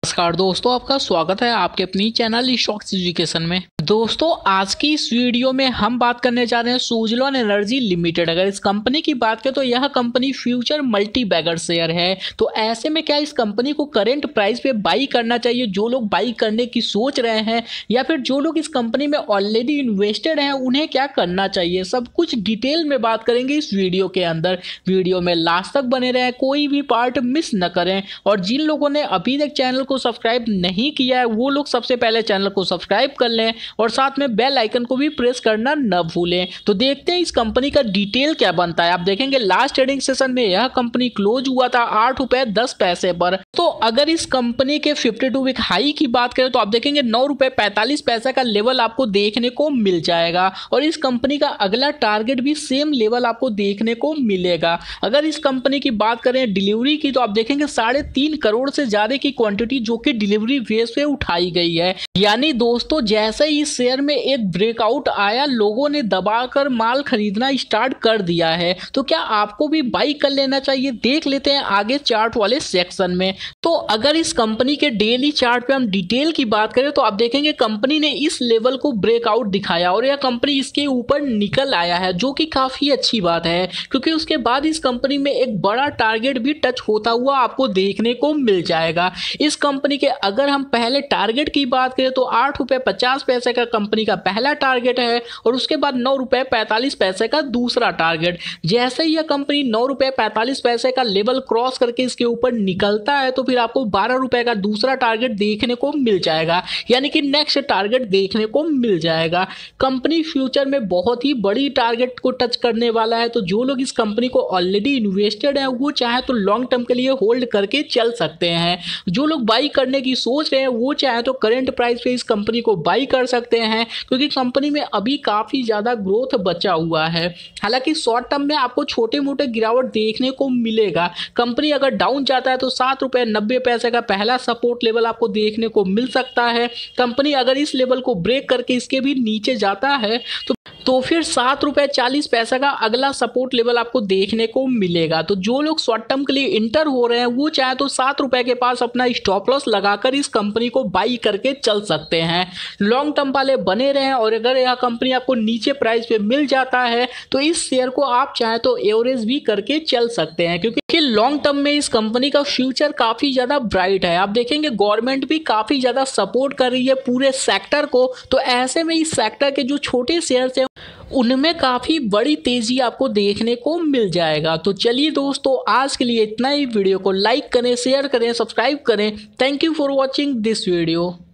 नमस्कार दोस्तों, आपका स्वागत है आपके अपनी चैनल स्टॉक्स एजुकेशन में। दोस्तों, आज की इस वीडियो में हम बात करने जा रहे हैं सुज़लोन एनर्जी लिमिटेड। अगर इस कंपनी की बात करें तो यह company future multi bagger share है। तो ऐसे में क्या इस कंपनी को करंट प्राइस पे बाई करना चाहिए? जो लोग बाई करने की सोच रहे हैं या फिर जो लोग इस कंपनी में ऑलरेडी इन्वेस्टेड हैं, उन्हें क्या करना चाहिए, सब कुछ डिटेल में बात करेंगे इस वीडियो के अंदर। वीडियो में लास्ट तक बने रहें, कोई भी पार्ट मिस न करें। और जिन लोगों ने अभी तक चैनल को सब्सक्राइब नहीं किया है वो लोग सबसे पहले चैनल को सब्सक्राइब कर लें और साथ में बेल आइकन को भी प्रेस करना न भूलें। तो देखते हैं इस कंपनी का डिटेल क्या बनता है। आप देखेंगे लास्ट ट्रेडिंग सेशन में यह कंपनी क्लोज हुआ था 8 रुपए 10 पैसे पर। तो अगर इस कंपनी के 52 वीक हाई की बात करें तो आप देखेंगे 9 रुपए 45 पैसे का लेवल आपको देखने को मिल जाएगा और इस कंपनी का अगला टारगेट भी सेम लेवल आपको देखने को मिलेगा। अगर इस कंपनी की बात करें डिलीवरी की तो आप देखेंगे 3.5 करोड़ से ज्यादा की क्वांटिटी जो कि डिलीवरी बेस पे उठाई गई है। यानी दोस्तों, जैसे ही इस शेयर में एक ब्रेकआउट आया, लोगों ने दबाकर माल खरीदना स्टार्ट कर दिया है। तो क्या आपको भी बाई कर लेना चाहिए? देख लेते हैं आगे चार्ट वाले सेक्शन में। तो अगर इस कंपनी के डेली चार्ट पे हम डिटेल की बात करें तो आप देखेंगे कंपनी ने इस लेवल को ब्रेकआउट दिखाया और यह कंपनी इसके ऊपर निकल आया है, जो कि काफी अच्छी बात है क्योंकि उसके बाद इस कंपनी में एक बड़ा टारगेट भी टच होता हुआ आपको देखने को मिल जाएगा। इस कंपनी के अगर हम पहले टारगेट की बात करें तो 8 रुपए 50 पैसे का कंपनी का पहला टारगेट है और उसके बाद 9 रुपए 45 पैसे का दूसरा टारगेट। जैसे ही यह कंपनी 9 रुपए 45 पैसे का लेवल क्रॉस करके इसके ऊपर निकलता है तो फिर आपको 12 रुपए का दूसरा टारगेट देखने को मिल जाएगा, यानी कि नेक्स्ट टारगेट देखने को मिल जाएगा। कंपनी फ्यूचर में बहुत ही बड़ी टारगेट को टच करने वाला है। तो जो लोग इस कंपनी को ऑलरेडी इन्वेस्टेड है वो चाहे तो लॉन्ग टर्म के लिए होल्ड करके चल सकते हैं। जो लोग बाई करने की सोच रहे हैं वो चाहे तो करंट प्राइस पे इस कंपनी को बाई कर सकते हैं क्योंकि कंपनी में अभी काफी ज्यादा ग्रोथ बचा हुआ है। हालांकि शॉर्ट टर्म में आपको छोटे मोटे गिरावट देखने को मिलेगा। कंपनी अगर डाउन जाता है तो 7 रुपए 90 पैसे का पहला सपोर्ट लेवल आपको देखने को मिल सकता है। कंपनी अगर इस लेवल को ब्रेक करके इसके भी नीचे जाता है तो फिर 7 रुपए 40 पैसे का अगला सपोर्ट लेवल आपको देखने को मिलेगा। तो जो लोग शॉर्ट टर्म के लिए इंटर हो रहे हैं वो चाहे तो 7 रुपए के पास अपना स्टॉप लॉस लगाकर इस कंपनी को बाई करके चल सकते हैं। लॉन्ग टर्म वाले बने रहें और अगर यह कंपनी आपको नीचे प्राइस पे मिल जाता है तो इस शेयर को आप चाहे तो एवरेज भी करके चल सकते हैं क्योंकि लॉन्ग टर्म में इस कंपनी का फ्यूचर काफी ज्यादा ब्राइट है। आप देखेंगे गवर्नमेंट भी काफी ज्यादा सपोर्ट कर रही है पूरे सेक्टर को। तो ऐसे में इस सेक्टर के जो छोटे शेयर्स हैं उनमें काफी बड़ी तेजी आपको देखने को मिल जाएगा। तो चलिए दोस्तों, आज के लिए इतना ही। वीडियो को लाइक करें, शेयर करें, सब्सक्राइब करें। Thank you for watching this video.